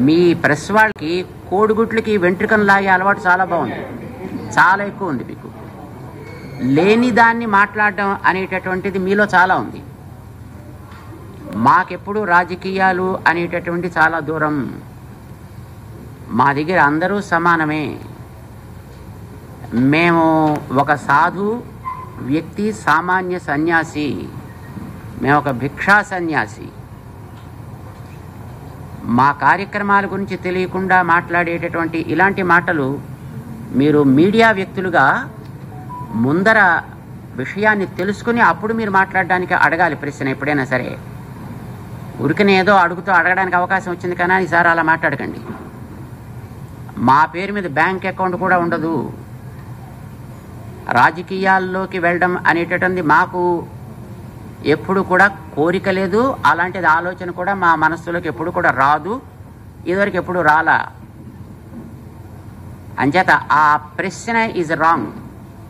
మీ press వాళ్ళకి కోడిగుడ్లకి వెంట్రుకను లాగే అలవాటు చాలా బాగుంది, చాలా ఎక్కువ ఉంది. మీకు లేని దాన్ని మాట్లాడడం అనేటటువంటిది మీలో చాలా ఉంది. మాకెప్పుడు రాజకీయాలు అనేటటువంటి చాలా దూరం. మా దగ్గర అందరూ సమానమే. మేము ఒక సాధు వ్యక్తి, సామాన్య సన్యాసి, మేము ఒక భిక్షా సన్యాసి. మా కార్యక్రమాల గురించి తెలియకుండా మాట్లాడేటటువంటి ఇలాంటి మాటలు మీరు మీడియా వ్యక్తులుగా ముందర విషయాన్ని తెలుసుకుని అప్పుడు మీరు మాట్లాడడానికి అడగాలి ప్రశ్న ఎప్పుడైనా సరే. ఉరికనే ఏదో అడగడానికి అవకాశం వచ్చింది కానీ ఈసారి అలా మాట్లాడకండి. మా పేరు మీద బ్యాంక్ అకౌంట్ కూడా ఉండదు. రాజకీయాల్లోకి వెళ్ళడం అనేటటువంటి మాకు ఎప్పుడు కూడా కోరిక లేదు. అలాంటిది ఆలోచన కూడా మా మనస్సులోకి ఎప్పుడు కూడా రాదు, ఇదివరకు ఎప్పుడు రాలా. అంచేత ఆ ప్రశ్న ఈజ్ రాంగ్.